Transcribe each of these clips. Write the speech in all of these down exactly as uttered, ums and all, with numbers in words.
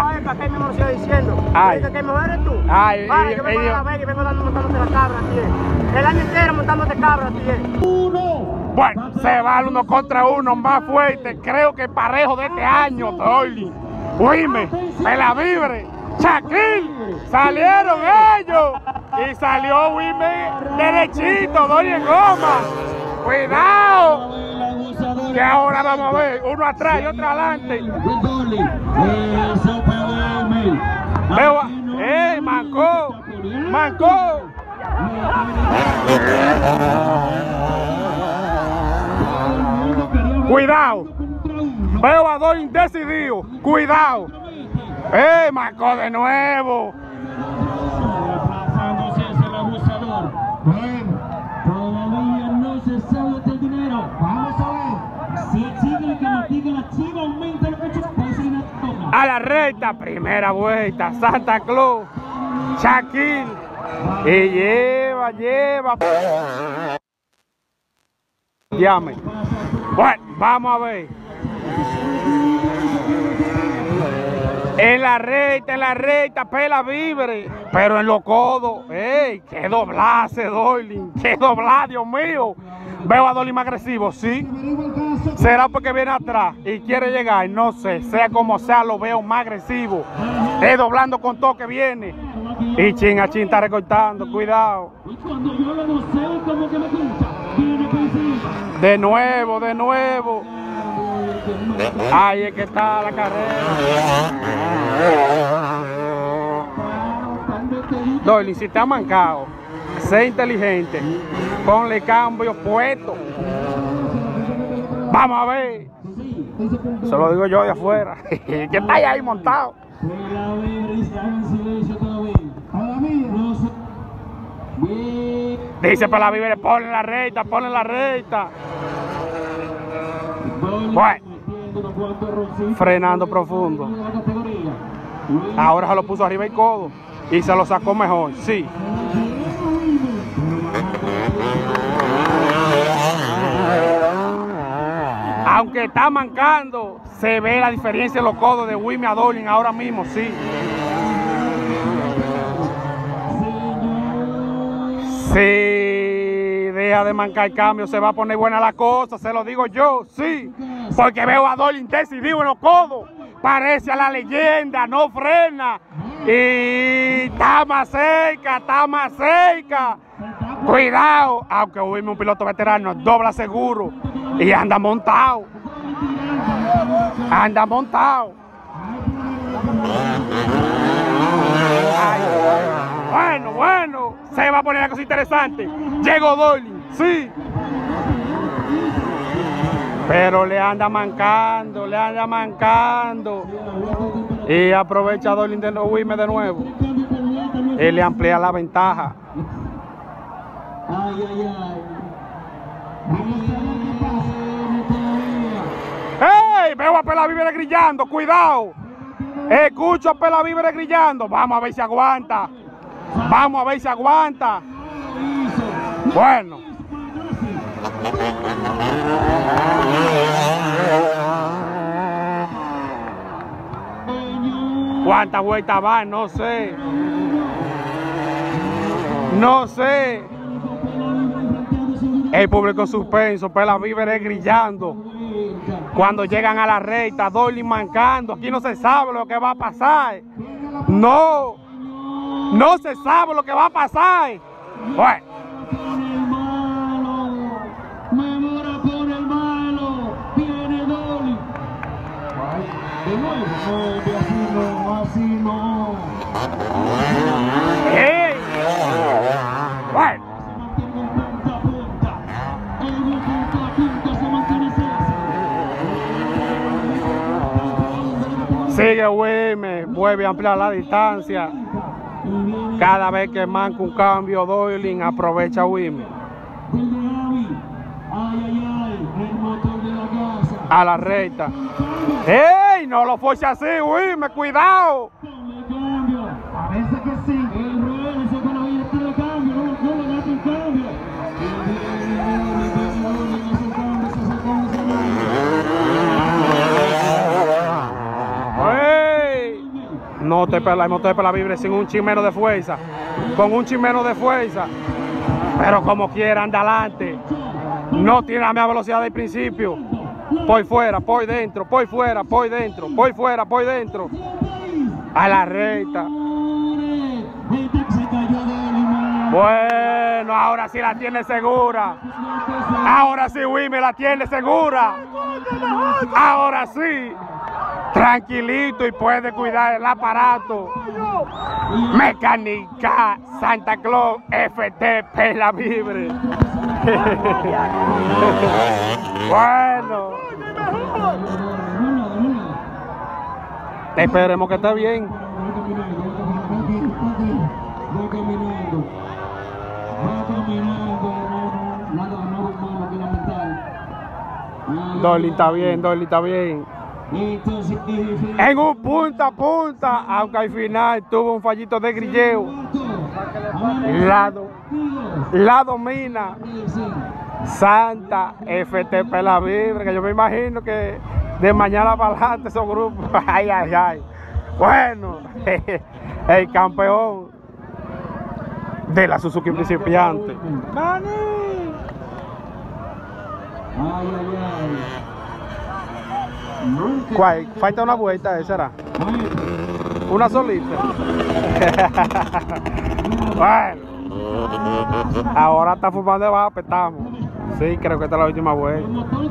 para que mismo lo siga diciendo. Ay. Que que mejor eres tú. Ay, para, y- yo vengo y- de La Vega y vengo dando montándote la cabra, tío. El año entero montándote cabra, tío. Bueno, se va el uno contra uno más fuerte. Creo que parejo de este año, Dolly. Oíme, Pela Vibre, Shaquille, salieron ellos. Y salió Wime derechito, Dolly en goma. Cuidado. Que ahora vamos a ver, uno atrás y otro adelante. Veo a... ¡Eh, mancó! ¡Mancó! Cuidado. Veo a dos indecididos. Cuidado. ¡Eh, mancó de nuevo! Todavía no se sabe este dinero. Vamos a ver. Si exige que nos diga la chiva, aumenta el pecho. A la recta, primera vuelta, Santa Claus, Shaquille, y lleva, lleva. Llame. Bueno, vamos a ver. En la recta, en la recta, Pela Vibre, pero en los codos. ¡Ey! ¡Qué doblace, Dolly! ¡Qué doblar, Dios mío! Veo a Dolly más agresivo, sí. ¿Será porque viene atrás y quiere llegar? No sé, sea como sea, lo veo más agresivo. Es doblando con todo que viene. Y chin a chin está recortando, cuidado. De nuevo, de nuevo. Ahí es que está la carrera. Dolly, si te ha mancado, sé inteligente, ponle cambio puesto. Vamos a ver. Se lo digo yo de afuera. Que está ahí montado. Dice Pela Vibre, ponle la recta, ponle la recta. Bueno, frenando profundo. Ahora se lo puso arriba el codo y se lo sacó mejor, sí. Aunque está mancando, se ve la diferencia en los codos de Wime a Dolly ahora mismo, sí. Si deja de mancar el cambio, se va a poner buena la cosa, se lo digo yo, sí. Porque veo a Dolly decidido en los codos. Parece a la leyenda, no frena. Y está más cerca, está más cerca. Cuidado, aunque Wime un piloto veterano, dobla seguro. Y anda montado. Anda montado. Ay, bueno, bueno. Se va a poner la cosa interesante. Llegó Dolly, sí. Pero le anda mancando, le anda mancando. Y aprovecha Dolly de Wime de nuevo. Y le amplía la ventaja. Ay, ay, ay. ¡Ey! Veo a Pela Vibre grillando, cuidado. Escucho a Pela Vibre grillando. Vamos a ver si aguanta. Vamos a ver si aguanta. Bueno. ¿Cuántas vueltas van? No sé. No sé. El público en suspenso, Pela Vibre grillando. Cuando llegan a la recta, Dolly mancando. Aquí no se sabe lo que va a pasar. No. No se sabe lo que va a pasar. Bueno. Memora por el malo. Viene Dolly. De nuevo. No, así no, así no. ¡Ey! Bueno. Sigue Wime, vuelve a ampliar la distancia. Cada vez que manca un cambio, Dolly aprovecha Wime. A la recta. ¡Ey! No lo fuese así, Wime, cuidado. Parece que sí. El Ruel se con la vida está de cambio, no, no le da un cambio. ¡Ey! No te pela, el motor de Pela Vibre sin un chin menos de fuerza. Con un chin menos de fuerza. Pero como quiera, anda adelante. No tiene la misma velocidad del principio. Por fuera, por dentro, por fuera, por dentro, por fuera, por dentro. A la recta. Bueno, ahora sí la tiene segura. Ahora sí Wilmer la tiene segura. Ahora sí. Tranquilito y puede cuidar el aparato. Mecánica Santa Claus F T Pela Vibre. Bueno. Esperemos que esté bien. Va caminando, va caminando, nada, nada malo que lamentar. Dolly está bien, Dolly está bien. En un punta a punta, aunque al final tuvo un fallito de grilleo. La, la domina Santa F T Pela Vibre, que yo me imagino que de mañana para adelante esos grupos, ay, ay, ay. Bueno, el campeón de la Suzuki principiante. ¡Mani! Ay, ay, ay. ¿Cuál? Falta una vuelta, ¿eh? ¿Será? Una solita. Bueno, ahora está fumando debajo, petamos. Sí, creo que esta es la última vuelta.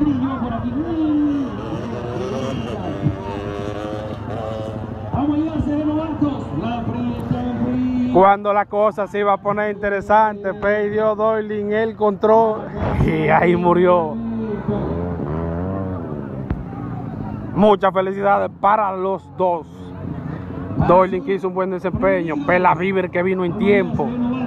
Cuando la cosa se iba a poner interesante, perdió Doylin el control y ahí murió. Muchas felicidades para los dos. Doylin que hizo un buen desempeño, Pela Vibre que vino en tiempo.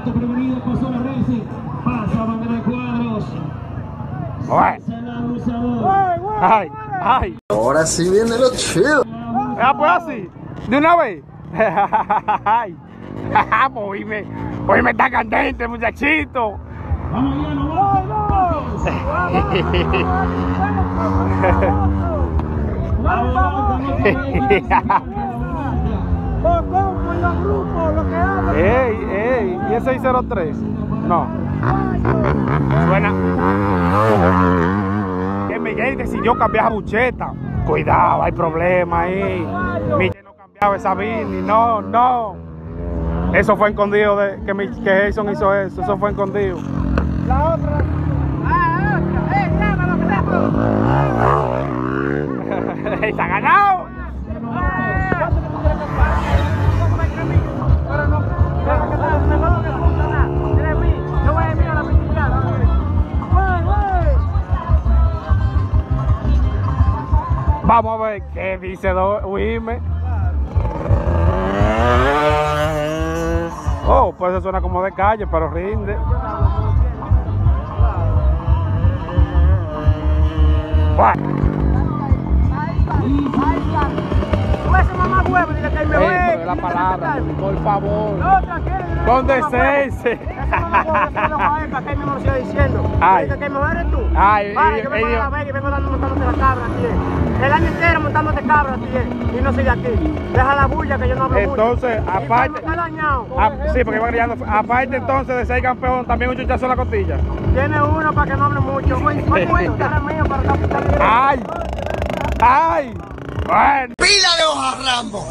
Bueno. Ay, ay. Ahora sí viene lo chido. Ah, pues así, de una vez. Ay. Hoy me, hoy me está candente, muchachito. Ey, ey, ¿y es seis cero tres? No. Suena. Que Miguel decidió cambiar a bucheta. Cuidado, hay problema ahí. Miguel no cambiaba esa Vini, no, no. Eso fue escondido, de, que, mi, que Jason hizo eso, eso fue escondido. La otra. Ah, otra. ¡Eh, llámalo, que ¡Está ganado! Pero no, mejor que puta nada. Eres mí, yo voy a ir a la piscina. Vamos a ver qué dice Wilmer. Oh, pues eso suena como de calle, pero rinde. Bueno. Tú ese mamá huevo, dile que me voy. Eso es la palabra, por favor. No, tranquilo. Con decencia. Ese mamá huevo que se lo va a ver para que él mismo lo siga diciendo. Ay. Dice que mejor eres tú. Ay, vale, y- yo vengo y- de La Vega y vengo dando montándote la cabra, tío. El año entero montándote cabra, tío. Y no soy de aquí. Deja la bulla que yo no hablo bulla. Entonces, Y aparte- cuando está dañado. Ah, sí, porque iba criando. Aparte entonces de ser campeón, también un chuchazo en la costilla. Tiene uno para que no hable mucho. Muy muy bueno, cara mío para estar estar- ¡Ay! ¡Ay! Bueno. ¡Pila de hoja Rambo!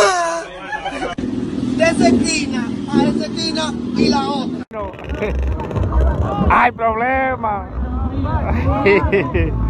De esa esquina a esa esquina y la otra. Hay problema.